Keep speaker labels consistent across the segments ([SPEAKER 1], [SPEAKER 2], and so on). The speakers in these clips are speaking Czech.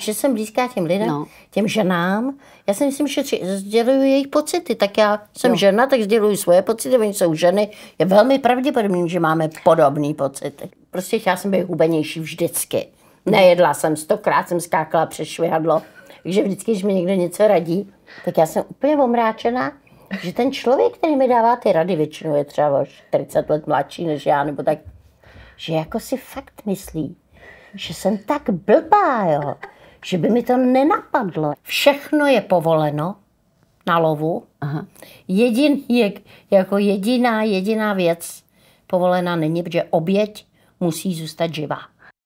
[SPEAKER 1] že jsem blízká těm lidem, těm ženám. Já si myslím, že sděluju jejich pocity. Tak já jsem žena, tak sděluju svoje pocity, oni jsou ženy. Je velmi pravděpodobný, že máme podobné pocity. Prostě chtěla jsem být hubenější vždycky. Nejedla jsem, 100krát jsem skákala přes švihadlo. Takže vždycky, když mi někdo něco radí, tak já jsem úplně omráčená, že ten člověk, který mi dává ty rady, většinou je třeba o 40 let mladší než já, nebo tak, že jako si fakt myslí, že jsem tak blbá, jo, že by mi to nenapadlo. Všechno je povoleno na lovu. Aha. Jako jediná věc povolená není, protože oběť musí zůstat živá.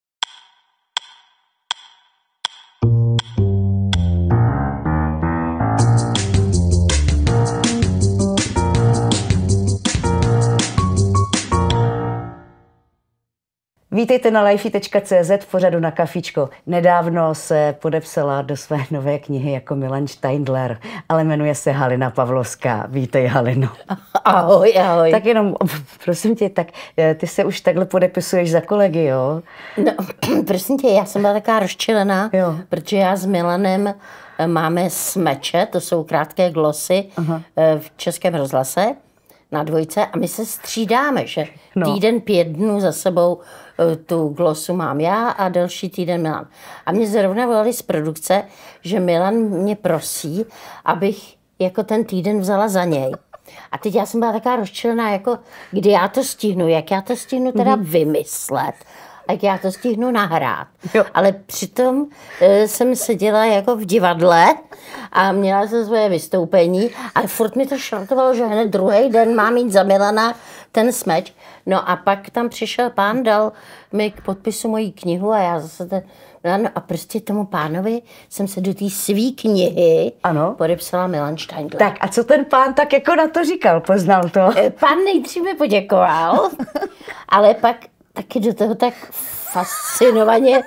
[SPEAKER 2] Vítejte na lifey.cz v pořadu Na kafičko. Nedávno se podepsala do své nové knihy jako Milan Steindler, ale jmenuje se Halina Pavlovská. Vítej, Halino.
[SPEAKER 1] Ahoj, ahoj.
[SPEAKER 2] Tak jenom, prosím tě, tak ty se už takhle podepisuješ za kolegy, jo?
[SPEAKER 1] No, prosím tě, já jsem byla taková rozčilená, protože já s Milanem máme smeče, to jsou krátké glosy v Českém rozhlase na dvojce a my se střídáme, že týden 5 dnů za sebou tu glosu mám já a další týden Milan. A mě zrovna volali z produkce, že Milan mě prosí, abych jako ten týden vzala za něj. A teď já jsem byla taková rozčilená, jako kdy já to stihnu, jak já to stihnu teda vymyslet, jak já to stihnu nahrát. Jo. Ale přitom jsem seděla jako v divadle a měla jsem svoje vystoupení, ale furt mi to šartovalo, že hned druhý den mám jít za Milana ten smeč. No a pak tam přišel pán, dal mi k podpisu moji knihu a já zase a prostě tomu pánovi jsem se do té svý knihy podepsala Milan Steindler.
[SPEAKER 2] Tak a co ten pán tak jako na to říkal? Poznal to?
[SPEAKER 1] Pán nejdříve poděkoval, ale pak taky do toho tak fascinovaně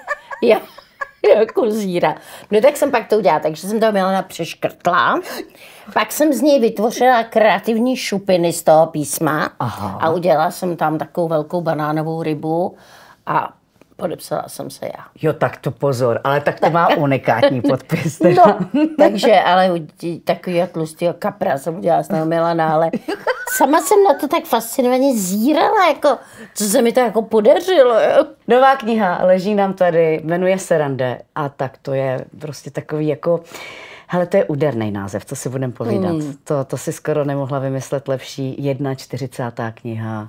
[SPEAKER 1] jako zíra. No tak jsem pak to udělala, takže jsem toho Milana přeškrtla. Pak jsem z něj vytvořila kreativní šupiny z toho písma. A udělala jsem tam takovou velkou banánovou rybu a podepsala jsem se já.
[SPEAKER 2] Jo, tak to pozor, ale tak to má unikátní podpis.
[SPEAKER 1] No, takže, ale takový tlustýho kapra jsem udělala z toho Milana, ale sama jsem na to tak fascinovaně zírala, jako, co se mi to jako podařilo. Jo.
[SPEAKER 2] Nová kniha leží nám tady, jmenuje se Rande a tak to je prostě takový jako, hele, to je úderný název, co si budeme povídat. To si skoro nemohla vymyslet lepší 41. kniha.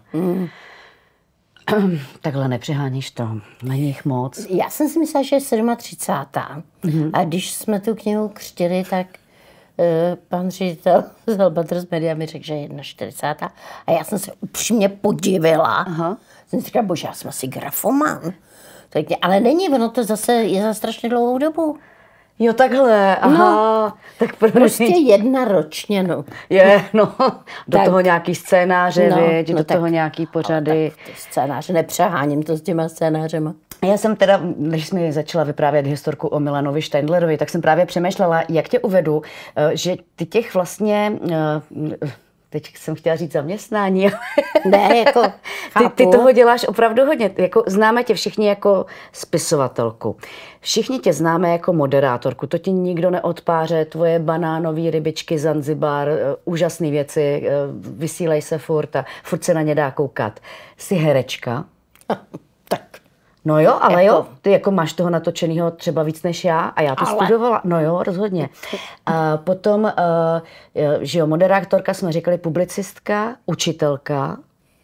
[SPEAKER 2] Takhle nepřeháníš to, není jich moc.
[SPEAKER 1] Já jsem si myslela, že je 37. A když jsme tu knihu křtili, tak pan ředitel z Albatros Media mi řekl, že je 41. A já jsem se upřímně podivila. Jsem si říkala, bože, já jsem asi grafoman. Ale není, ono to zase je za strašně dlouhou dobu.
[SPEAKER 2] Jo, takhle,
[SPEAKER 1] No, tak prostě 1 ročně, no.
[SPEAKER 2] Do toho nějaký scénáře, do toho nějaký pořady.
[SPEAKER 1] Tak scénáře, nepřeháním to s těma scénářema.
[SPEAKER 2] Já jsem teda, když jsi mi začala vyprávět historku o Milanovi Steindlerovi, tak jsem právě přemýšlela, jak tě uvedu, že ty těch vlastně... Teď jsem chtěla říct zaměstnání.
[SPEAKER 1] Ne, jako
[SPEAKER 2] ty toho děláš opravdu hodně. Jako, známe tě všichni jako spisovatelku. Všichni tě známe jako moderátorku. To ti nikdo neodpáře. Tvoje banánové rybičky Zanzibar, úžasné věci, vysílej se furt a furt se na ně dá koukat. Jsi herečka?
[SPEAKER 1] Tak.
[SPEAKER 2] No jo, ale jako, ty jako máš toho natočenýho třeba víc než já a já to studovala. No jo, rozhodně. A potom, že jo, moderátorka, jsme říkali publicistka, učitelka.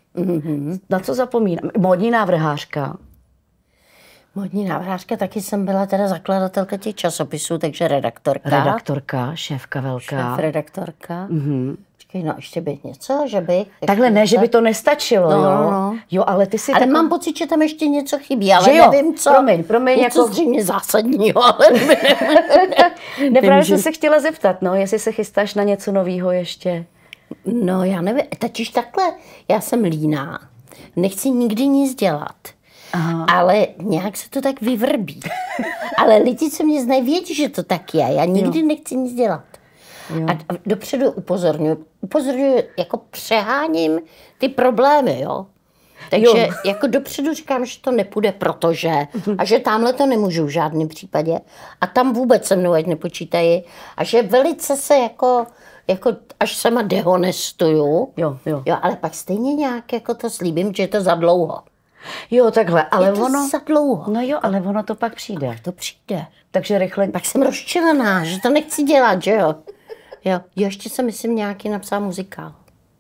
[SPEAKER 2] Na co zapomínám? Módní návrhářka.
[SPEAKER 1] Módní návrhářka, taky jsem byla teda zakladatelka těch časopisů, takže redaktorka.
[SPEAKER 2] Redaktorka, šéfka velká.
[SPEAKER 1] Šéfredaktorka. Počkej, no ještě by něco, že by...
[SPEAKER 2] Takhle ne, že by to nestačilo, jo? Jo, ale ty si...
[SPEAKER 1] Ale mám pocit, že tam ještě něco chybí, ale nevím co.
[SPEAKER 2] Promiň,
[SPEAKER 1] něco
[SPEAKER 2] jako...
[SPEAKER 1] zřejmě zásadního, ale
[SPEAKER 2] ne, právě jsem se chtěla zeptat, no, jestli se chystáš na něco novýho ještě.
[SPEAKER 1] No, já nevím, totiž takhle, já jsem líná, nechci nikdy nic dělat. Ale nějak se to tak vyvrbí. Ale lidi, co mě znají, vědí, že to tak je. Já nikdy nechci nic dělat. A dopředu upozorňuji, jako přeháním ty problémy, jo. Takže jako dopředu říkám, že to nepůjde, protože a že tamhle to nemůžu v žádném případě a tam vůbec se mnou ať nepočítají a že velice se jako až sama dehonestuju,
[SPEAKER 2] Jo.
[SPEAKER 1] Ale pak stejně nějak jako to slíbím, že je to za dlouho.
[SPEAKER 2] Jo, takhle, ale
[SPEAKER 1] je to
[SPEAKER 2] ono...
[SPEAKER 1] za dlouho.
[SPEAKER 2] No jo, ale ono to pak přijde.
[SPEAKER 1] Tak to přijde.
[SPEAKER 2] Takže rychle...
[SPEAKER 1] Pak jsem rozčilená, že to nechci dělat, že jo. Jo, ještě jsem myslím nějaký napsal muzikál.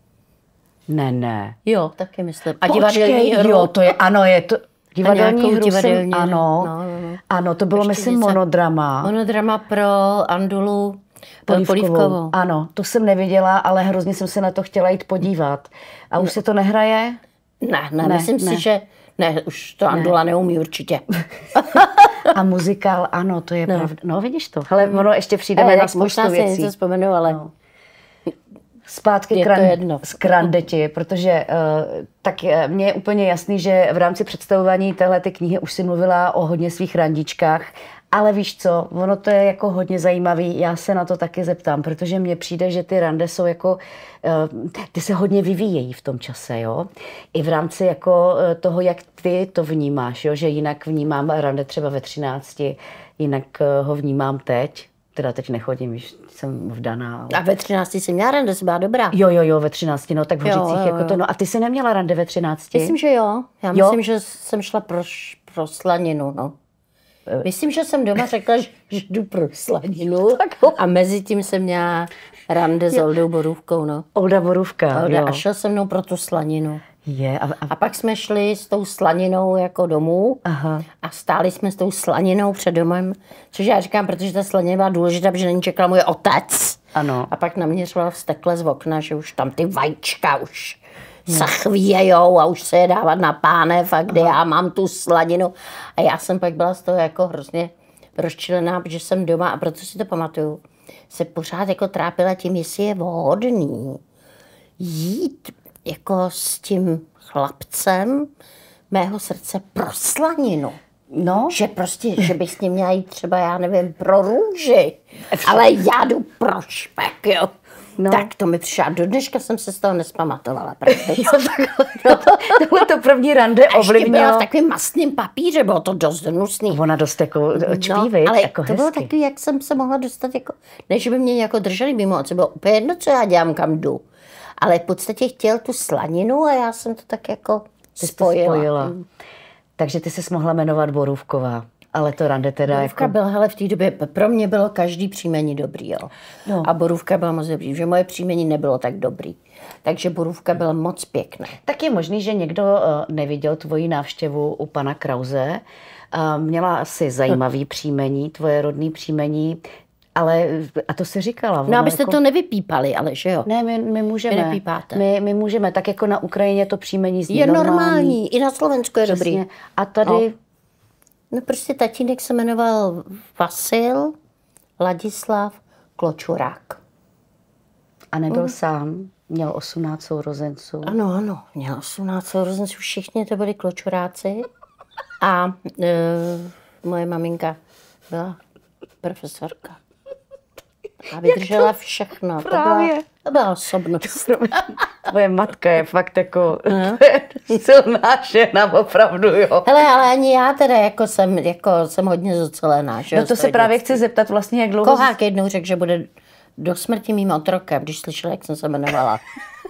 [SPEAKER 2] Ne.
[SPEAKER 1] Jo, taky myslím. A
[SPEAKER 2] divadelní hru. Jo, to je, ano, je to... Divadelní hru
[SPEAKER 1] divadelní,
[SPEAKER 2] jsem, ano. Ano, to bylo, myslím, monodrama.
[SPEAKER 1] Monodrama pro Andulu Polívkovou.
[SPEAKER 2] Ano, to jsem neviděla, ale hrozně jsem se na to chtěla jít podívat. A už se to nehraje?
[SPEAKER 1] Ne, myslím si, že ne, už to Andula neumí určitě.
[SPEAKER 2] A muzikál, ano, to je pravda. No, vidíš to. Ale ono ještě přijdeme na spoustu věcí.
[SPEAKER 1] Možná si něco vzpomenu, ale... No.
[SPEAKER 2] Zpátky k Krandeti, protože tak mně je úplně jasný, že v rámci představování téhleté knihy už si mluvila o hodně svých randičkách, ale víš co, ono to je jako hodně zajímavý, já se na to taky zeptám, protože mně přijde, že ty rande jsou jako, ty se hodně vyvíjejí v tom čase, jo. I v rámci jako toho, jak ty to vnímáš, jo, že jinak vnímám rande třeba ve 13, jinak ho vnímám teď. Teda teď nechodím, víš, jsem vdaná. Ale...
[SPEAKER 1] A ve 13 jsi měla rande, jsi byla dobrá.
[SPEAKER 2] Jo, ve 13, no tak v Hořicích jako to. No a ty jsi neměla rande ve 13?
[SPEAKER 1] Myslím, že jo. Já myslím, že jsem šla pro slaninu, no. Myslím, že jsem doma řekla, že jdu pro slaninu a mezi tím jsem měla rande s Oldou Borůvkou, no.
[SPEAKER 2] Olda Borůvka, jo.
[SPEAKER 1] A šel se mnou pro tu slaninu.
[SPEAKER 2] A
[SPEAKER 1] pak jsme šli s tou slaninou jako domů.
[SPEAKER 2] Aha.
[SPEAKER 1] A stáli jsme s tou slaninou před domem, což já říkám, protože ta slanina byla důležitá, protože na ní čekal můj otec.
[SPEAKER 2] Ano.
[SPEAKER 1] A pak naměřoval vztekle z okna, že už tam ty vajíčka už se chvějou a už se je dávat na pánev a kde já mám tu slaninu. A já jsem pak byla z toho jako hrozně rozčilená, protože jsem doma a proto si to pamatuju, se pořád jako trápila tím, jestli je vhodný jít jako s tím chlapcem mého srdce pro slaninu.
[SPEAKER 2] No.
[SPEAKER 1] Že prostě, že bych s ním měla jít třeba, já nevím, pro růži. Ale já jdu pro špek, jo. No. Tak to mi přišlo. A do dneška jsem se z toho nespamatovala.
[SPEAKER 2] Tohle to první rande ovlivnilo.
[SPEAKER 1] Byla v takovém mastném papíře, bylo to dost hnusný.
[SPEAKER 2] Ona dost jako čpívit,
[SPEAKER 1] ale
[SPEAKER 2] jako
[SPEAKER 1] to
[SPEAKER 2] hezky.
[SPEAKER 1] bylo takový, jak jsem se mohla dostat, jako, než by mě jako drželi mimo oce, bylo úplně jedno, co já dělám, kam jdu. Ale v podstatě chtěl tu slaninu a já jsem to tak jako spojila.
[SPEAKER 2] Takže ty jsi mohla jmenovat Borůvková. Ale to rande teda
[SPEAKER 1] Borůvka
[SPEAKER 2] jako...
[SPEAKER 1] byla, hele, v té době, pro mě bylo každý příjmení dobrý, jo. No. A Borůvka byla moc dobrý, že moje příjmení nebylo tak dobrý. Takže Borůvka byla moc pěkná.
[SPEAKER 2] Tak je možný, že někdo neviděl tvoji návštěvu u pana Krause. Měla asi zajímavý příjmení, tvoje rodný příjmení. Ale, a to se říkala.
[SPEAKER 1] No, abyste jako... to nevypípali, ale že jo?
[SPEAKER 2] Ne, my můžeme.
[SPEAKER 1] Vy nepípáte.
[SPEAKER 2] My můžeme, tak jako na Ukrajině to příjmení zní
[SPEAKER 1] je normální. I na Slovensku je
[SPEAKER 2] přesně.
[SPEAKER 1] Dobrý.
[SPEAKER 2] A tady...
[SPEAKER 1] No prostě tatínek se jmenoval Vasil Ladislav Kločurák.
[SPEAKER 2] A nebyl sám, měl 18 sourozenců.
[SPEAKER 1] Ano, měl 18 sourozenců, všichni to byli Kločuráci. A moje maminka byla profesorka. A vydržela všechno.
[SPEAKER 2] Právě.
[SPEAKER 1] To byla osobnost.
[SPEAKER 2] Tvoje matka je fakt jako silná žena, opravdu, jo.
[SPEAKER 1] Hele, ale ani já teda jsem hodně zocelená. Že
[SPEAKER 2] no to se právě chci zeptat vlastně, jak dlouho...
[SPEAKER 1] Kohák jednou řekl, že bude do smrti mým otrokem, když slyšel, jak jsem se jmenovala.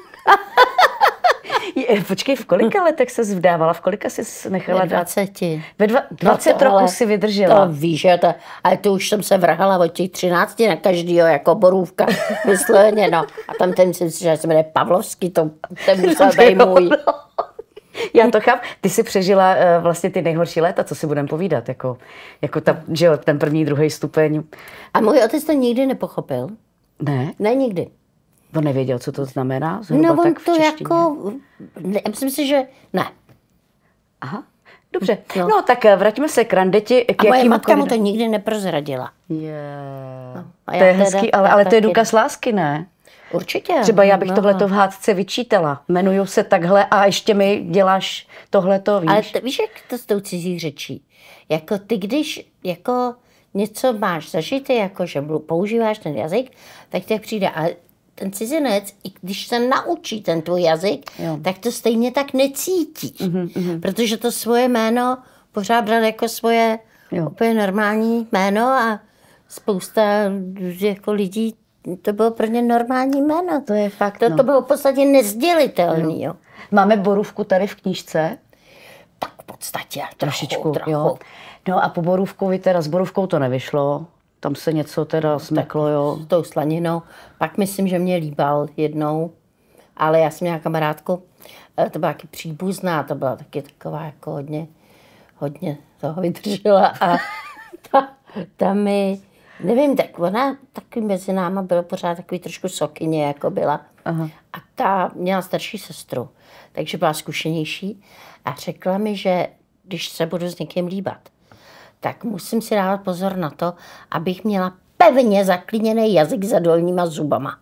[SPEAKER 2] Počkej, v kolika letech ses vdávala? V kolika jsi nechala...
[SPEAKER 1] Ve 20.
[SPEAKER 2] Ve 20 roků si vydržela.
[SPEAKER 1] To víš, že to, ale to už jsem se vrhala od těch 13 na každýho, jako Borůvka, vysloveně, no. A tam ten si že se jmenuje Pavlovský, to ten musel být můj.
[SPEAKER 2] Já to chápu. Ty jsi přežila vlastně ty nejhorší léta, co si budeme povídat, jako že jo, ten první, druhý stupeň.
[SPEAKER 1] A můj otec to nikdy nepochopil.
[SPEAKER 2] Ne?
[SPEAKER 1] Ne, nikdy.
[SPEAKER 2] On nevěděl, co to znamená?
[SPEAKER 1] No, on to jako... Myslím si, že ne.
[SPEAKER 2] Aha, dobře. No, tak vraťme se k randeti.
[SPEAKER 1] A moje matka mu to nikdy neprozradila.
[SPEAKER 2] No, to je hezký, ale to je důkaz lásky, ne?
[SPEAKER 1] Určitě.
[SPEAKER 2] Třeba já bych tohleto v hádce vyčítala. Jmenuju se takhle a ještě mi děláš tohleto, víš?
[SPEAKER 1] Ale víš, jak to s tou cizí řečí? Jako ty, když jako něco máš zažité, jako že používáš ten jazyk, tak ti přijde, ale ten cizinec, i když se naučí ten tvůj jazyk, tak to stejně tak necítí. Protože to svoje jméno pořád bral jako svoje úplně normální jméno a spousta jako lidí, to bylo pro ně normální jméno.
[SPEAKER 2] To je fakt,
[SPEAKER 1] to bylo v podstatě nezdělitelný. Jo.
[SPEAKER 2] Máme Borůvku tady v knížce?
[SPEAKER 1] Tak v podstatě
[SPEAKER 2] Trošičku. Jo. No a po Borůvkovi teda, s Borůvkou to nevyšlo. Tam se něco teda smeklo, jo.
[SPEAKER 1] S tou slaninou. Pak myslím, že mě líbal jednou, ale já jsem měla kamarádku, to byla taky příbuzná, to byla taky taková jako hodně toho vydržela a ta mi, nevím, tak ona taky mezi náma byla pořád takový trošku sokyně, jako byla. Aha. A ta měla starší sestru, takže byla zkušenější a řekla mi, že když se budu s někým líbat, tak musím si dávat pozor na to, abych měla pevně zaklíněný jazyk za dolníma zubama.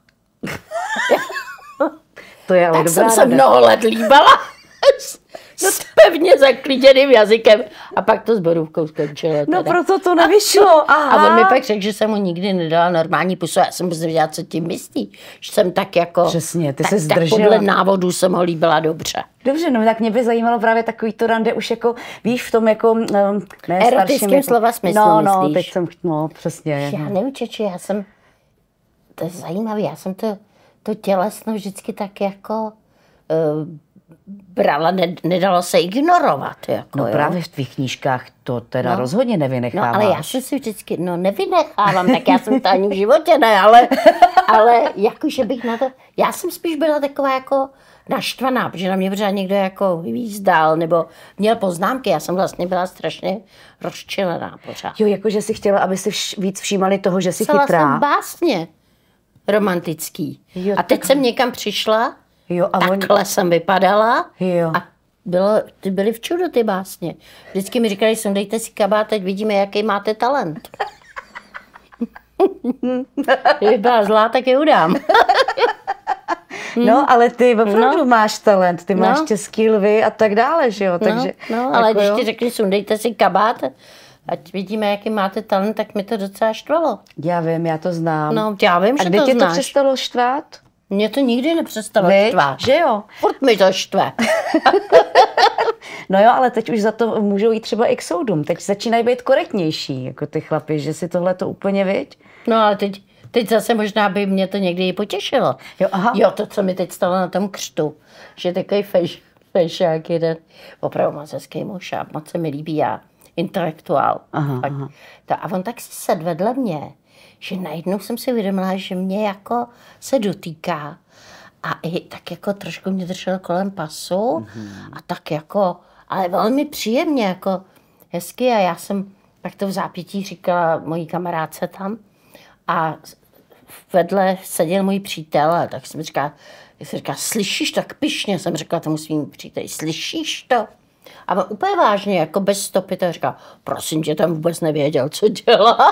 [SPEAKER 2] To je ale
[SPEAKER 1] tak
[SPEAKER 2] dobrá
[SPEAKER 1] jsem se mnoho let líbala s pevně zaklíněným jazykem a pak to s Borůvkou skončilo.
[SPEAKER 2] No proto to nevyšlo. Aha.
[SPEAKER 1] A on mi pak řekl, že jsem mu nikdy nedala normální pusu. Já jsem vůbec nevěděla, co tím myslí. Že jsem tak jako...
[SPEAKER 2] Přesně, ty se zdržela.
[SPEAKER 1] Tak podle návodu jsem ho líbila dobře.
[SPEAKER 2] Dobře, no tak mě by zajímalo právě takový to rande už jako, víš, v tom jako...
[SPEAKER 1] Ne, erotickém jako, slova smyslu,
[SPEAKER 2] no, teď jsem, přesně.
[SPEAKER 1] Já nevím, to je zajímavé, já jsem to tělesno vždycky tak jako... brala, nedalo se ignorovat. Jako,
[SPEAKER 2] no právě v tvých knížkách to teda rozhodně nevynecháváš.
[SPEAKER 1] No ale já jsem si vždycky, nevynechávám, tak já jsem to ani v životě ne, ale jakože bych na to, já jsem spíš byla taková jako naštvaná, protože na mě pořád někdo jako vyvízdal, nebo měl poznámky, já jsem vlastně byla strašně rozčilená pořád.
[SPEAKER 2] Jo, jakože si chtěla, aby si víc všímali toho, že jsi
[SPEAKER 1] Psala
[SPEAKER 2] chytrá.
[SPEAKER 1] jsem básně romantický.
[SPEAKER 2] Jo,
[SPEAKER 1] a teď jsem někam přišla,
[SPEAKER 2] jo, a
[SPEAKER 1] takhle jsem vypadala
[SPEAKER 2] jo.
[SPEAKER 1] A ty byly v čudu ty básně. Vždycky mi říkali, sundejte si kabát, teď vidíme, jaký máte talent. Kdyby byla zlá, tak je udám.
[SPEAKER 2] No, ale ty opravdu máš talent, ty máš český lvy a tak dále, že jo? Takže,
[SPEAKER 1] ale když ti řekli, sundejte si kabát, ať vidíme, jaký máte talent, tak mi to docela štvalo.
[SPEAKER 2] Já vím, já to znám.
[SPEAKER 1] No, já vím, že to
[SPEAKER 2] znáš. A kdy tě to přestalo štvát?
[SPEAKER 1] Mě to nikdy nepřestalo štvát.
[SPEAKER 2] Že jo?
[SPEAKER 1] Furt mi to štve.
[SPEAKER 2] No jo, ale teď už za to můžou jít třeba i k soudům. Teď začínají být korektnější, jako ty chlapi, že si tohle to úplně viď.
[SPEAKER 1] No ale teď zase možná by mě to někdy i potěšilo.
[SPEAKER 2] Jo, aha.
[SPEAKER 1] Jo, to, co mi teď stalo na tom křtu, že takový fešák jeden, opravdu moc hezký muž a moc se mi líbí a intelektuál.
[SPEAKER 2] Aha.
[SPEAKER 1] A on tak si sedl vedle mě, že najednou jsem si uvědomila, že mě jako se dotýká a i tak jako trošku mě držel kolem pasu a tak jako, ale velmi příjemně, jako hezky a já jsem pak to v zápětí říkala mojí kamarádce tam a vedle seděl můj přítel a tak jsem říkala, slyšíš to, tak pyšně jsem řekla tomu svým příteli, slyšíš to? A on úplně vážně, jako bez stopy, to říká, prosím tě, tam vůbec nevěděl, co dělá.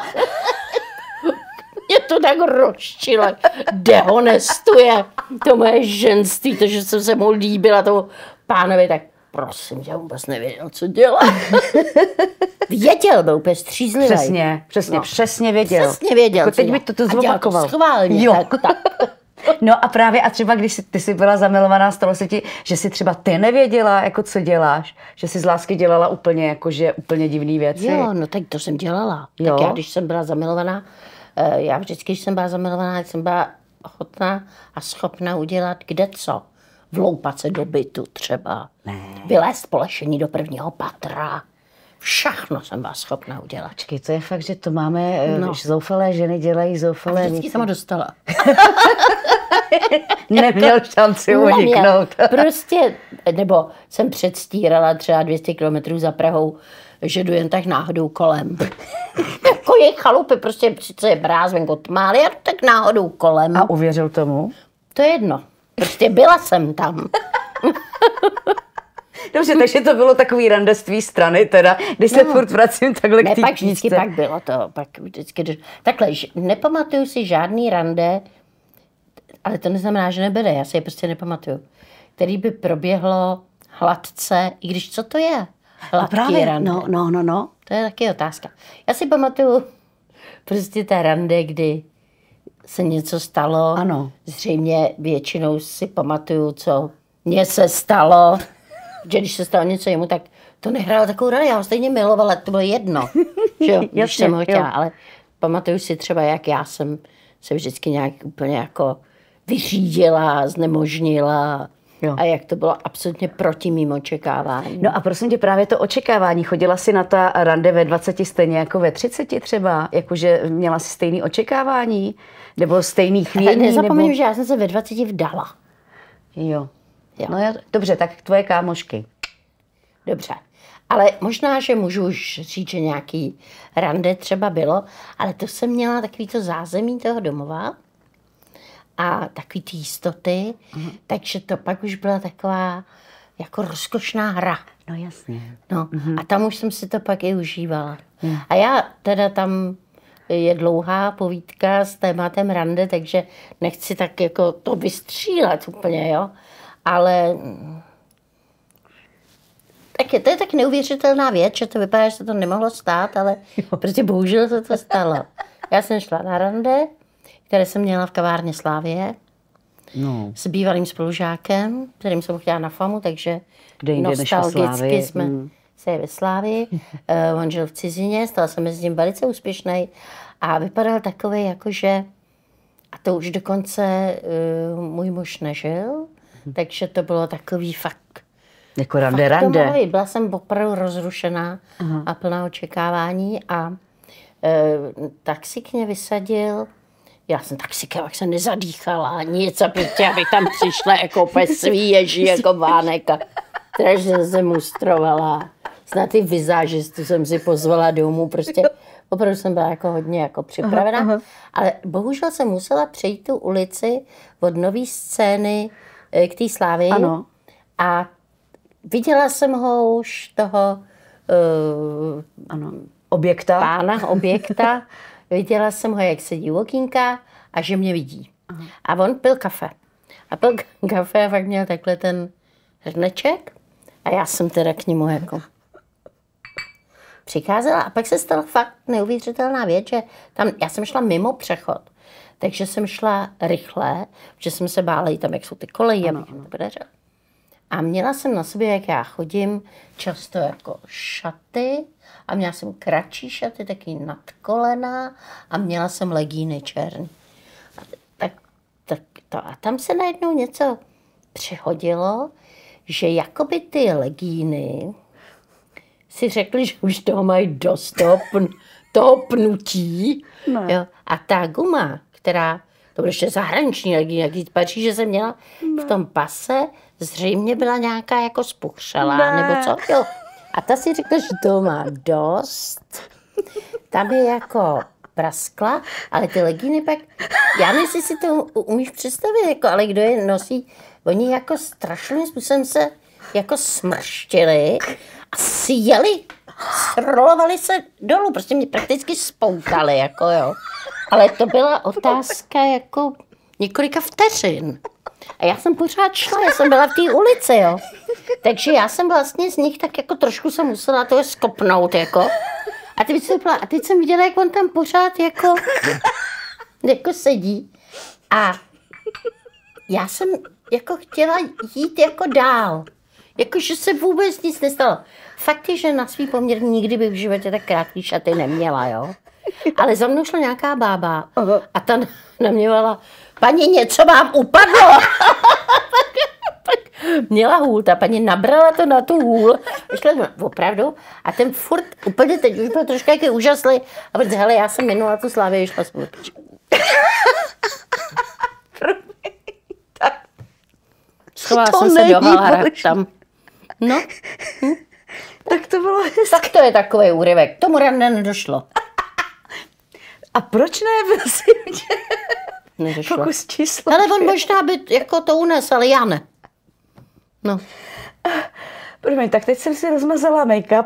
[SPEAKER 1] Mě to tak rozčilo, dehonestuje to moje ženství, to, že jsem se mu líbila tomu pánovi, tak prosím tě, vůbec nevěděl, co dělá. Věděl, byl úplně střízlivý.
[SPEAKER 2] Přesně věděl.
[SPEAKER 1] Přesně věděl,
[SPEAKER 2] jako teď by to zopakoval.
[SPEAKER 1] A schválně.
[SPEAKER 2] Jo. Tak. No a právě a třeba když ty jsi byla zamilovaná, stalo se ti, že jsi třeba ty nevěděla, jako co děláš, že jsi z lásky dělala úplně, jakože úplně divný věci.
[SPEAKER 1] Jo, no tak to jsem dělala. Jo. Tak já, když jsem byla zamilovaná, já vždycky, když jsem byla zamilovaná, jsem byla ochotná a schopná udělat kde co. Vloupat se do bytu třeba, vylézt polešení do prvního patra. Všechno jsem byla schopná udělat.
[SPEAKER 2] Počkej, to je fakt, že to máme, zoufalé ženy dělají zoufalé věci.
[SPEAKER 1] Vždycky jsem ho dostala.
[SPEAKER 2] Neměl šanci uniknout.
[SPEAKER 1] Prostě, nebo jsem předstírala třeba 200 kilometrů za Prahou, že jdu jen tak náhodou kolem. Jako je chalupy, prostě sice je mráz, venku tmál, já tak náhodou kolem.
[SPEAKER 2] A uvěřil tomu?
[SPEAKER 1] To je jedno. Prostě byla jsem tam.
[SPEAKER 2] Dobře, takže to bylo takový rande z tvý strany, teda, když se furt vracím takhle k té
[SPEAKER 1] pak vždycky pak bylo to, pak vždycky, takhle, nepamatuju si žádný rande, ale to neznamená, že nebyly, já si je prostě nepamatuju, který by proběhlo hladce, i když co to je? Hladký rande.
[SPEAKER 2] No.
[SPEAKER 1] To je taky otázka. Já si pamatuju prostě té rande, kdy se něco stalo.
[SPEAKER 2] Ano.
[SPEAKER 1] Zřejmě většinou si pamatuju, co mně se stalo. Že když se stalo něco jemu, tak to nehrálo takovou roli. Já ho stejně milovala, to bylo jedno. Že jo, když jsem ho chtěla, ale pamatuju si třeba, jak já jsem se vždycky nějak úplně jako vyřídila, znemožnila. Jo. A jak to bylo absolutně proti mým očekávání.
[SPEAKER 2] No a prosím tě, právě to očekávání, chodila jsi na ta rande ve 20 stejně jako ve 30 třeba? Jakože měla jsi stejný očekávání? Nebo stejný chvění?
[SPEAKER 1] Nezapomeň, že já jsem se ve 20 vdala.
[SPEAKER 2] Jo. No dobře, tak tvoje kámošky.
[SPEAKER 1] Dobře. Ale možná, že můžu už říct, že nějaký rande třeba bylo, ale to jsem měla takový to zázemí toho domova a takový ty jistoty, takže to pak už byla taková jako rozkošná hra.
[SPEAKER 2] No jasně.
[SPEAKER 1] No, a tam už jsem si to pak i užívala. A já teda tam je dlouhá povídka s tématem rande, takže nechci tak jako to vystřílet úplně, jo. Ale to je tak neuvěřitelná věc, že to vypadá, že se to nemohlo stát, ale prostě bohužel se to stalo. Já jsem šla na rande, které jsem měla v kavárně Slávie s bývalým spolužákem, kterým jsem chtěla na FAMu, takže nostalgicky jsme se ve Slávii. On žil v cizině, stala se mezi ním velice úspěšný a vypadal takový jakože, a to už dokonce můj muž nežil, takže to bylo takový fakt.
[SPEAKER 2] Jako rande.
[SPEAKER 1] Byla jsem opravdu rozrušená a plná očekávání a taxík mě vysadil. Já jsem taxíkem, jak jsem nezadýchala nic, abych tam přišla jako úplně svíježí, jako vánek. Takže jsem mustrovala. Snad ty vizážistu jsem si pozvala domů, prostě opravdu jsem byla jako hodně jako připravená. Ale bohužel jsem musela přejít tu ulici od Nový Scény k té Slávii.
[SPEAKER 2] Ano.
[SPEAKER 1] A viděla jsem ho už toho objekta. Viděla jsem ho, jak sedí u okýnka a že mě vidí. A on pil kafe. A pil kafe a fakt měl takhle ten hrneček. A já jsem teda k němu jako přicházela. A pak se stala fakt neuvěřitelná věc, že tam, já jsem šla mimo přechod. Takže jsem šla rychle, protože jsem se bála jí tam, jak jsou ty koleje. A měla jsem na sobě, jak já chodím, často jako šaty a měla jsem kratší šaty, taky nad kolena a měla jsem legíny černý. A tam se najednou něco přihodilo, že jakoby ty legíny si řekli, že už toho mají dost toho pnutí. No. Jo. A ta guma, která, to bylo ještě zahraniční legíny, jak jí patří, že jsem měla v tom pase, zřejmě byla nějaká jako spuchřelá, nebo co? Jo. A ta si řekla, že to má dost. Tam je jako praskla, ale ty legíny pak, já nevím, jestli si to umíš představit, jako, ale kdo je nosí, oni jako strašným způsobem se jako smrštili a sjeli, srolovali se dolů, prostě mě prakticky spoutali, jako jo. Ale to byla otázka jako několika vteřin. A já jsem pořád šla, já jsem byla v té ulici, jo. Takže já jsem vlastně z nich tak jako trošku jsem musela toho skopnout, jako. A teď jsem viděla, jak on tam pořád jako sedí. A já jsem jako chtěla jít jako dál. Jakože se vůbec nic nestalo. Fakt je, že na svý poměr nikdy bych v životě tak krátký šaty neměla, jo. Ale za mnou šla nějaká bába a ta na mě volala, paní, něco vám upadlo. Měla hůl, ta paní nabrala to na tu hůl, šla opravdu a ten furt úplně teď už byl trošku jaký úžasný a protože hele, já jsem minula tu Slávii, šla jsem schovala jsem se do halára tam. No.
[SPEAKER 2] Tak to bylo hezké.
[SPEAKER 1] Tak to je takový úryvek, tomu rande nedošlo.
[SPEAKER 2] A proč ne, prosím tě?
[SPEAKER 1] Nedošlo.
[SPEAKER 2] Pokus číslo.
[SPEAKER 1] Ale on možná by jako to unes, ale já ne. No.
[SPEAKER 2] Promiň, tak teď jsem si rozmazala make-up.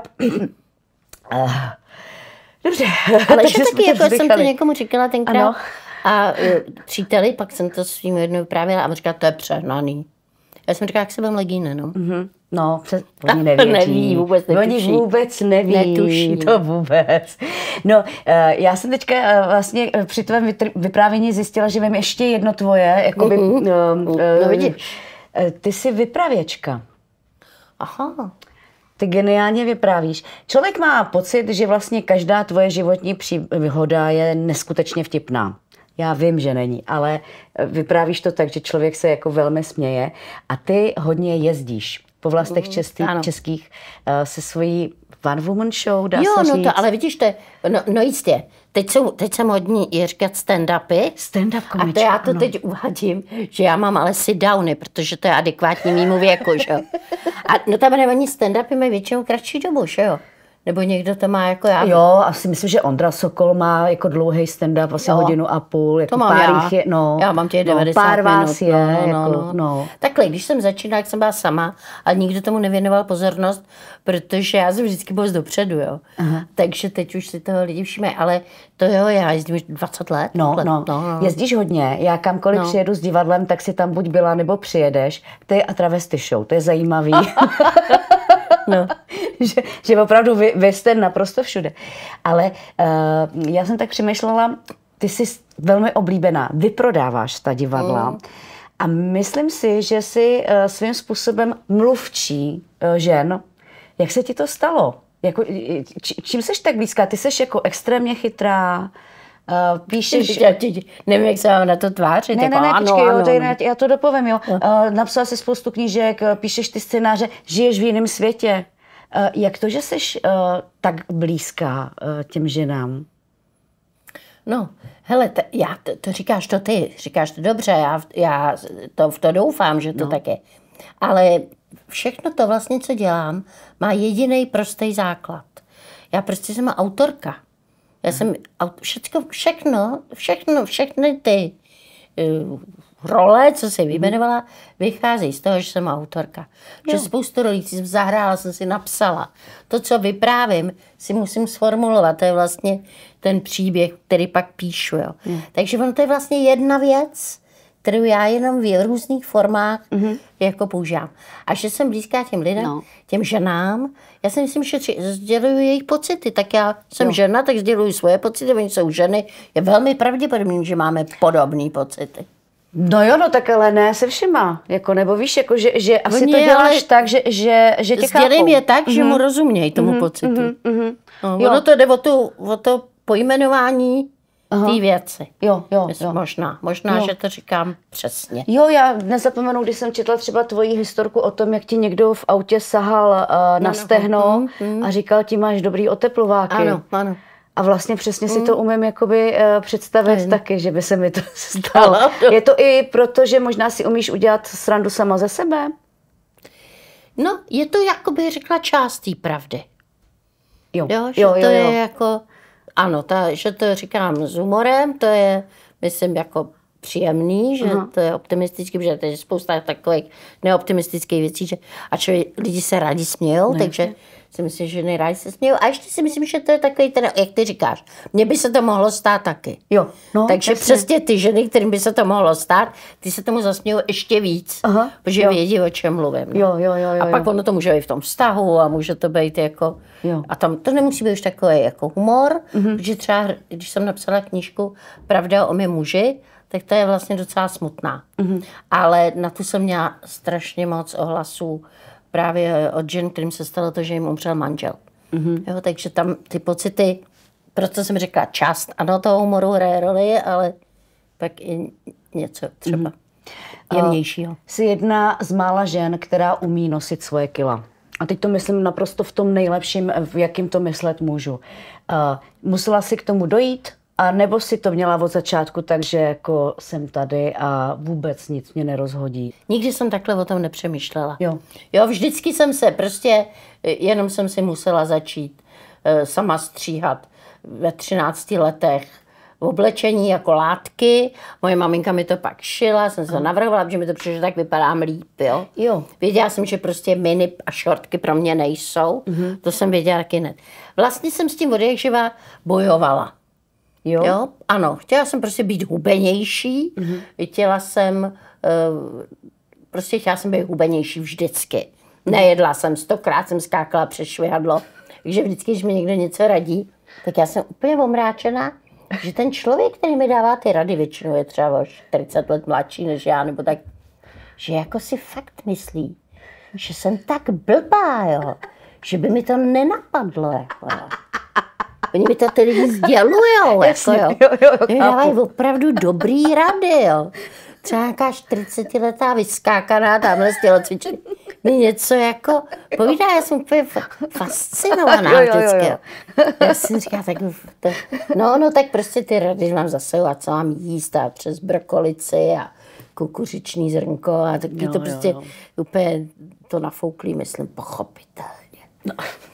[SPEAKER 2] Dobře.
[SPEAKER 1] Ale že taky, jako jsem to někomu říkala tenkrát. Ano. A příteli, pak jsem to svým jednou vyprávěla a on říkal, to je přehnaný. Já jsem říkala, jak se budem legíny, no.
[SPEAKER 2] No, oni nevědí.
[SPEAKER 1] Neví, vůbec netuší.
[SPEAKER 2] Oni vůbec neví.
[SPEAKER 1] Netuší.
[SPEAKER 2] To vůbec. No, já jsem teďka vlastně při tvém vyprávění zjistila, že vím ještě jedno tvoje, jakoby...
[SPEAKER 1] No vidíš.
[SPEAKER 2] Ty jsi vypravěčka.
[SPEAKER 1] Aha.
[SPEAKER 2] Ty geniálně vyprávíš. Člověk má pocit, že vlastně každá tvoje životní příhoda je neskutečně vtipná. Já vím, že není, ale vyprávíš to tak, že člověk se jako velmi směje a ty hodně jezdíš po vlastech českých se svojí one woman show, dá se říct.
[SPEAKER 1] To, ale vidíš, to je, no jistě. Teď jsem hodně je říkat stand-upy.
[SPEAKER 2] Stand-up komička,
[SPEAKER 1] a to já to teď uvádím, že já mám ale sit-downy, protože to je adekvátní mýmu věku, že jo. A no tam oni stand-upy mají většinou kratší dobu, že jo. Nebo někdo to má jako já.
[SPEAKER 2] Jo, asi myslím, že Ondra Sokol má jako dlouhý stand-up, asi 1,5 hodiny. Jako
[SPEAKER 1] to mám
[SPEAKER 2] pár jich je,
[SPEAKER 1] já mám těch 90
[SPEAKER 2] pár
[SPEAKER 1] minut.
[SPEAKER 2] Vás je, no.
[SPEAKER 1] Takhle, když jsem začínala, jak jsem byla sama, ale nikdo tomu nevěnoval pozornost, protože já jsem vždycky byla dopředu, jo. Aha. Takže teď už si toho lidi všímají, ale to jo, já jezdím už 20 let.
[SPEAKER 2] No. Jezdíš hodně, já kamkoliv přijedu s divadlem, tak si tam buď byla, nebo přijedeš. To je a travesty show, to je zajímavý. No. že opravdu vy jste naprosto všude. Ale já jsem tak přemýšlela, ty jsi velmi oblíbená, vyprodáváš ta divadla a myslím si, že jsi svým způsobem mluvčí žen. Jak se ti to stalo? Jako, čím jsi tak blízká? Ty jsi jako extrémně chytrá, píšeš...
[SPEAKER 1] Nevím, jak se mám na to tvářit.
[SPEAKER 2] Ne, počkej, já to dopovím, jo. Napsala jsi spoustu knížek, píšeš ty scénáře, žiješ v jiném světě. Jak to, že jsi tak blízká těm ženám?
[SPEAKER 1] No, hele, to říkáš to ty, říkáš to dobře, já v to doufám, že to tak je. Ale všechno to vlastně, co dělám, má jediný prostý základ. Já prostě jsem autorka. Já jsem všechny ty role, co se vyjmenovala, vychází z toho, že jsem autorka. Že spoustu rolí jsem zahrála, jsem si napsala. To, co vyprávím, si musím sformulovat. To je vlastně ten příběh, který pak píšu. Jo. Takže ono to je vlastně jedna věc, kterou já jenom v různých formách jako používám. A že jsem blízká těm lidem, těm ženám, já si myslím, že sděluju jejich pocity. Tak já jsem žena, tak sděluju svoje pocity, oni jsou ženy. Je velmi pravděpodobný, že máme podobné pocity.
[SPEAKER 2] No jo, no tak ale ne se všema. Jako, nebo víš, jako, že asi to děláš tak, že tě chápou.
[SPEAKER 1] Sdělím je tak, že mu rozumějí tomu pocitu. Ono to jde o to pojmenování té věci.
[SPEAKER 2] Jo.
[SPEAKER 1] Možná, že to říkám přesně.
[SPEAKER 2] Jo, já nezapomenu, když jsem četla třeba tvoji historku o tom, jak ti někdo v autě sahal na stehno a říkal, ti máš dobrý oteplováky.
[SPEAKER 1] Ano.
[SPEAKER 2] A vlastně přesně si to umím jakoby představit taky, že by se mi to stalo. Je to i proto, že možná si umíš udělat srandu sama ze sebe?
[SPEAKER 1] No, je to, jako by řekla, část té pravdy.
[SPEAKER 2] Jo.
[SPEAKER 1] Je jako... Ano, že to říkám s humorem, to je, myslím, jako příjemný, že to je optimistický, protože to je spousta takových neoptimistických věcí, že lidi se rádi smějou, takže si myslím, že nejrádi se smějou. A ještě si myslím, že to je takový ten, jak ty říkáš, mně by se to mohlo stát taky. Takže přesně ty ženy, kterým by se to mohlo stát, ty se tomu zasmějou ještě víc, protože vědí, o čem mluvím. A pak ono to může být v tom vztahu a může to být jako... A tam to nemusí být už takový jako humor, protože třeba, když jsem napsala knížku Pravda o mém muži, tak to je vlastně docela smutná. Ale na tu jsem měla strašně moc ohlasů právě od žen, kterým se stalo to, že jim umřel manžel. Jo, takže tam ty pocity, proto jsem řekla část, ano, toho humoru hraje roli, ale pak i něco třeba jemnějšího.
[SPEAKER 2] Jsi jedna z mála žen, která umí nosit svoje kila. A teď to myslím naprosto v tom nejlepším, v jakým to myslet můžu. Musela si k tomu dojít? A nebo si to měla od začátku, takže jako jsem tady a vůbec nic mě nerozhodí?
[SPEAKER 1] Nikdy jsem takhle o tom nepřemýšlela. Jo, vždycky jsem se jenom jsem si musela začít sama stříhat ve 13 letech v oblečení jako látky. Moje maminka mi to pak šila, jsem se navrhovala, protože mi to přišlo, že tak vypadám líp. Jo. Věděla jsem, že prostě mini a šortky pro mě nejsou. To jsem věděla taky hned. Vlastně jsem s tím od jak živa bojovala. Jo? Ano, chtěla jsem prostě být hubenější, chtěla jsem být hubenější vždycky. Nejedla jsem, 100krát jsem skákala přes švihadlo. Takže vždycky, když mi někdo něco radí, tak já jsem úplně omráčená, že ten člověk, který mi dává ty rady, většinou je třeba o 40 let mladší než já, nebo tak, že jako si fakt myslí, že jsem tak blbá, jo, že by mi to nenapadlo, jako jo. Oni mi to tedy sdělujou, jako jo. Oni dávají opravdu dobrý rady, jo. Třeba nějaká 40letá vyskákaná tamhle z tělocvičení mi něco jako povídá, já jsem úplně fascinovaná vždycky. Jo. Já jsem říkala, tak no tak prostě ty rady mám zase, a co mám jíst a přes brokolici a kukuřiční zrnko a taky to prostě úplně to nafouklý, myslím, pochopitelně. No.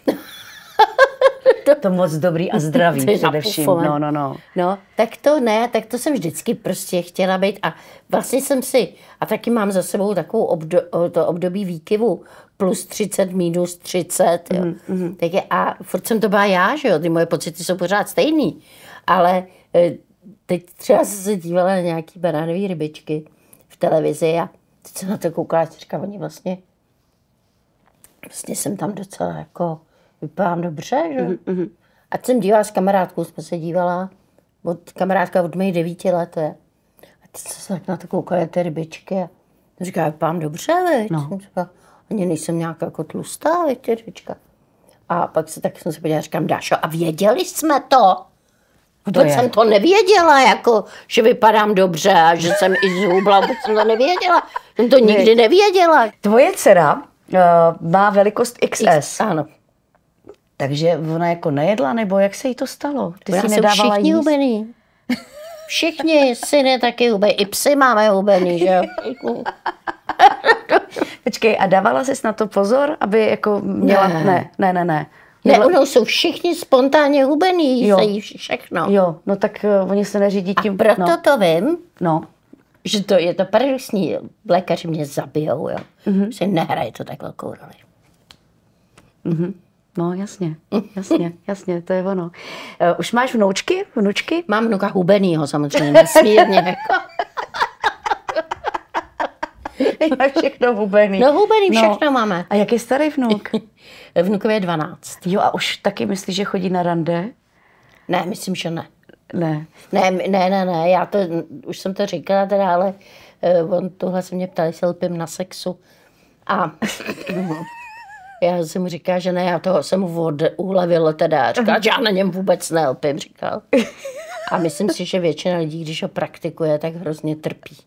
[SPEAKER 2] To moc dobrý a zdravý především.
[SPEAKER 1] No, tak to jsem vždycky prostě chtěla být a vlastně jsem si, a taky mám za sebou takovou to období výkyvu plus 30, minus 30, jo. Tak a furt jsem to byla já, že jo, ty moje pocity jsou pořád stejný, ale teď třeba jsem se dívala na nějaký banánové rybičky v televizi a teď jsem na to koukala a říkala, oni vlastně jsem tam docela jako vypadám dobře, že? A jsem dívala s kamarádkou, jsme se dívala, kamarádka od mých 9 let je. A teď jsem se tak na to koukala, ty rybičky a říká, vypadám dobře, veď. No. Ani nejsem nějak jako tlustá, veď, ty rybička. A pak jsem se podívala a říkám, Dášo, a věděli jsme to? Vůbec jsem to nevěděla, jako, že vypadám dobře a že jsem i zhubla, vůbec jsem to nevěděla. Jsem to nikdy nevěděla.
[SPEAKER 2] Tvoje dcera má velikost XS.
[SPEAKER 1] Ano.
[SPEAKER 2] Takže ona jako nejedla, nebo jak se jí to stalo? Ty si nedávala
[SPEAKER 1] všichni
[SPEAKER 2] jíst?
[SPEAKER 1] hubený. Všichni syny taky hubený. I psy máme hubený, že jo?
[SPEAKER 2] Počkej, a dávala jsi na to pozor, aby jako měla... Ne.
[SPEAKER 1] Ne, jsou všichni spontánně hubený, se jí všechno.
[SPEAKER 2] Jo, no tak oni se neřídí tím...
[SPEAKER 1] A proto to vím, že to je to paradoxní. Lékaři mě zabijou, jo. Že nehraje to tak velkou roli.
[SPEAKER 2] No, jasně, to je ono. Už máš vnučky?
[SPEAKER 1] Mám vnuka hubenýho samozřejmě, nesmírně. Jako.
[SPEAKER 2] Máš všechno hubený.
[SPEAKER 1] No, hubený všechno máme.
[SPEAKER 2] A jak je starý vnuk?
[SPEAKER 1] Vnukovi je 12.
[SPEAKER 2] Jo, a už taky myslíš, že chodí na rande?
[SPEAKER 1] Ne, myslím, že ne.
[SPEAKER 2] Ne,
[SPEAKER 1] já to, už jsem to říkala teda, ale tohle se mě ptali, jestli lpím na sexu. A já jsem mu říkala, že ne, já toho jsem mu ulevila teda. Říkala, že já na něm vůbec nelpím, říkal. A myslím si, že většina lidí, když ho praktikuje, tak hrozně trpí.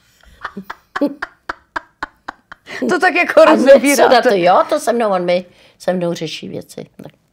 [SPEAKER 2] To tak jako rozebírá.
[SPEAKER 1] To se mnou řeší věci.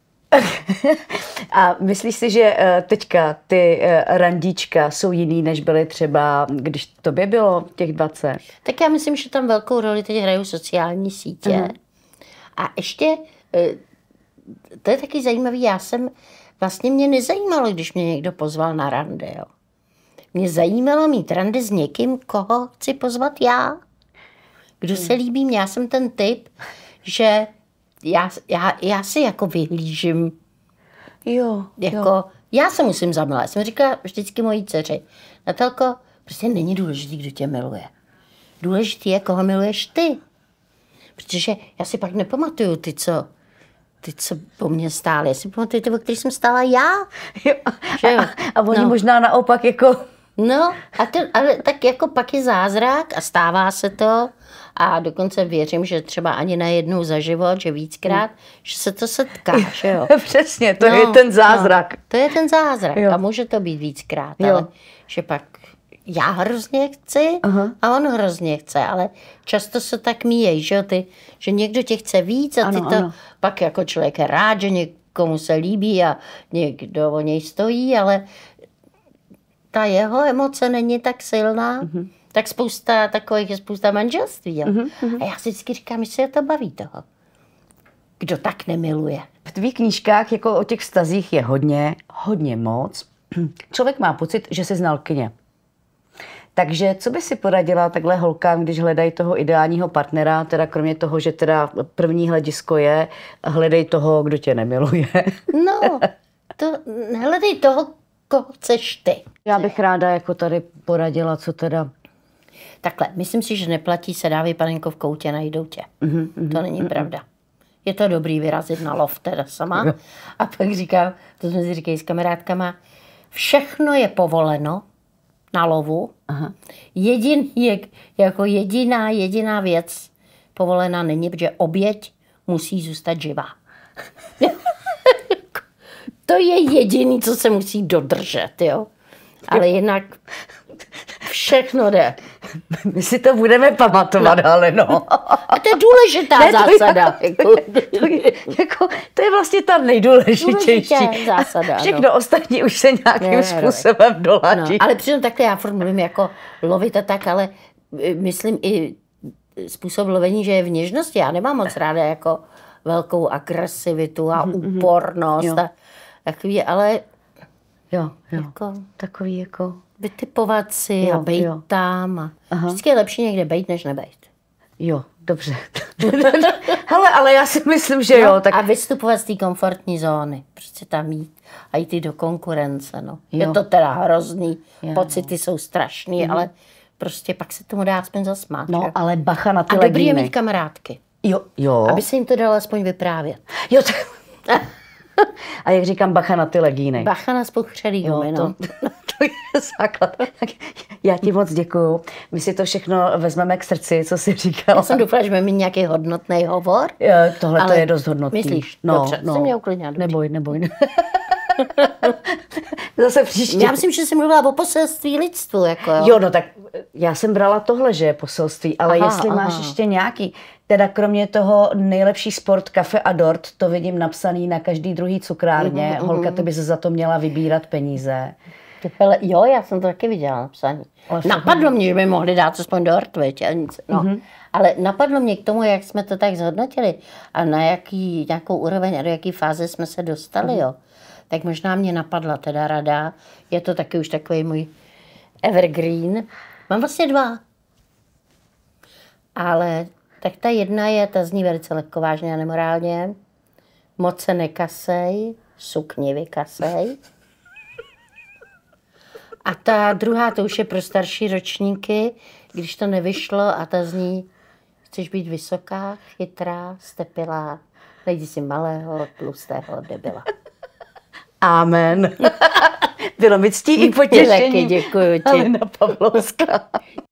[SPEAKER 2] A myslíš si, že teďka ty randíčka jsou jiný, než byly třeba, když tobě bylo těch 20?
[SPEAKER 1] Tak já myslím, že tam velkou roli teď hrajou sociální sítě. A ještě, to je taky zajímavý, mě nezajímalo, když mě někdo pozval na rande, jo. Mě zajímalo mít rande s někým, koho chci pozvat já. Kdo se líbí mě. Já jsem ten typ, že já si jako vyhlížím.
[SPEAKER 2] Jo.
[SPEAKER 1] Já se musím zamilovat. Jsem říkala vždycky mojí dceři, Natelko, prostě není důležitý, kdo tě miluje. Důležitý je, koho miluješ ty. Protože já si pak nepamatuju ty, co po mně stály. Já si pamatuju ty, o kterých jsem stála já.
[SPEAKER 2] Jo. A oni možná naopak jako...
[SPEAKER 1] No, ale tak jako pak je zázrak a stává se to a dokonce věřím, že třeba ani na jednou za život, že víckrát, že se to setká, že jo.
[SPEAKER 2] Přesně, to je ten zázrak.
[SPEAKER 1] To je ten zázrak a může to být víckrát, ale že pak já hrozně chci a on hrozně chce, ale často se tak míjejí, že jo, že někdo tě chce víc a ty to pak jako člověk je rád, že někomu se líbí a někdo o něj stojí, ale ta jeho emoce není tak silná, tak je spousta manželství. Jo? A já si vždycky říkám, že se to baví toho. Kdo tak nemiluje.
[SPEAKER 2] V tvých knížkách jako o těch vztazích je hodně moc. Člověk má pocit, že se znalkyně. Takže co by si poradila takhle holkám, když hledají toho ideálního partnera, teda kromě toho, že teda první hledisko je, hledej toho, kdo tě nemiluje.
[SPEAKER 1] No, hledej toho, koho chceš ty.
[SPEAKER 2] Já bych ráda jako tady poradila, co teda...
[SPEAKER 1] Takhle, myslím si, že neplatí se dávej panenko v koutě, najdou tě. To není pravda. Je to dobrý vyrazit na lov teda sama. A pak říkám, to jsme si říkali s kamarádkama, všechno je povoleno na lovu. Aha. Jediná věc povolená není, protože oběť musí zůstat živá. To je jediný, co se musí dodržet, jo. Ale jinak všechno jde.
[SPEAKER 2] My si to budeme pamatovat, ale no.
[SPEAKER 1] A to je důležitá zásada.
[SPEAKER 2] To je vlastně ta nejdůležitější
[SPEAKER 1] zásada.
[SPEAKER 2] Všechno ostatní už se nějakým způsobem doladí.
[SPEAKER 1] Ale přitom takhle já furt mluvím jako lovit a tak, ale myslím i způsob lovení, že je v něžnosti. Já nemám moc ráda jako velkou agresivitu a úpornost a takový, ale
[SPEAKER 2] jako, takový jako
[SPEAKER 1] vytipovat si a bejt tam. Vždycky je lepší někde bejt, než nebejt.
[SPEAKER 2] Jo, dobře. Hele, ale já si myslím, že jo. Tak...
[SPEAKER 1] A vystupovat z té komfortní zóny. Prostě tam jít a jít do konkurence. No. Je to teda hrozný, pocity jsou strašný, ale prostě pak se tomu dá aspoň zasmát.
[SPEAKER 2] No, že? Ale bacha na ty
[SPEAKER 1] legíny. A dobrý je mít kamarádky.
[SPEAKER 2] Jo.
[SPEAKER 1] Aby se jim to dalo aspoň vyprávět.
[SPEAKER 2] Jo, A jak říkám, bacha na ty legíny.
[SPEAKER 1] Bacha na spuchřelý gumy, no.
[SPEAKER 2] To je základ. Já ti moc děkuju. My si to všechno vezmeme k srdci, co jsi říkala.
[SPEAKER 1] Já jsem doufala, že budeme mít nějaký hodnotný hovor.
[SPEAKER 2] Tohle to je dost hodnotný.
[SPEAKER 1] Myslíš? Dobře, jsi mě uklidnila.
[SPEAKER 2] Neboj. Zase příště.
[SPEAKER 1] Já myslím, že jsi mluvila o poselství lidstvu. Jako,
[SPEAKER 2] jo, no tak já jsem brala tohle, že je poselství, ale jestli máš ještě nějaký, teda kromě toho nejlepší sport kafe a dort, to vidím napsaný na každý druhý cukrárně. Holka, ty bys za to měla vybírat peníze.
[SPEAKER 1] Hele, jo, já jsem to taky viděla napsaný. Napadlo mě, že by mohli dát aspoň dort, ale napadlo mě k tomu, jak jsme to tak zhodnotili a na nějakou úroveň a do jaký fáze jsme se dostali, jo. Tak možná mě napadla teda rada, je to taky už takový můj evergreen. Mám vlastně 2. Ale tak ta jedna ta zní velice lehkovážně a nemorálně. Moc se nekasej, sukni vykasej. A ta druhá, to už je pro starší ročníky, když to nevyšlo a ta zní, chceš být vysoká, chytrá, stepilá, najdi si malého, tlustého debila.
[SPEAKER 2] Amen. Bylo mi ctí i potěšení.
[SPEAKER 1] Děkuji ti.
[SPEAKER 2] Alena Pavlovská.